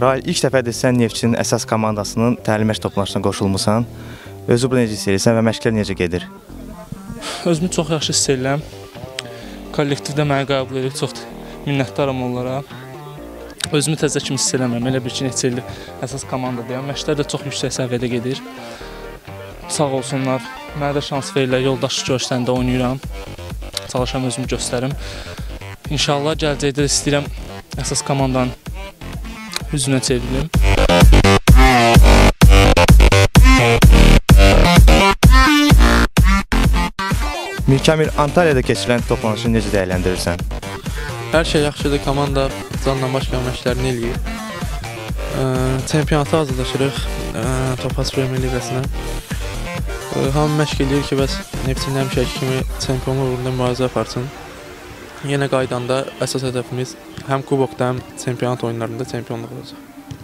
Rail, ilk dəfədir sən Neftçinin əsas komandasının təlim məşq toplanışına qoşulmusan. Özü bu necə hiss edirsən və məşqlər necə gedir? Özümü çox yaxşı hiss edirəm. Kollektivdə məni qəbul edib, çox minnətdaram onlara. Özümü təzə kimi hiss eləmirəm. Elə bir ki, neçə ildir əsas komandadayam. Məşqlər də çox yüksək səviyyədə gedir. Sağ olsunlar. Mənə də şans verirlər. Yoldaş görüşlərində oynayıram. Çalışam özümü göstərim. İnşallah gələcəkdə də istəyirəm əsas komandanın üzünə çevrilim. Mirkamil, Antalya'da keçirilən toplanışı necə dəyərləndirirsən? Hər şey yaxşıdır, komanda canla başqa məşqlərini eləyir. Çempionata hazırlaşırıq, Topaz Premier Liqasına. Hamı məşq eləyir ki, bəs Neftçinin həmişəki kimi çempionluq uğrunda mübarizə aparsın. Yenə qaydanda əsas hədəfimiz həm kubokda, həm çempionat oyunlarında çempionluq olacaq.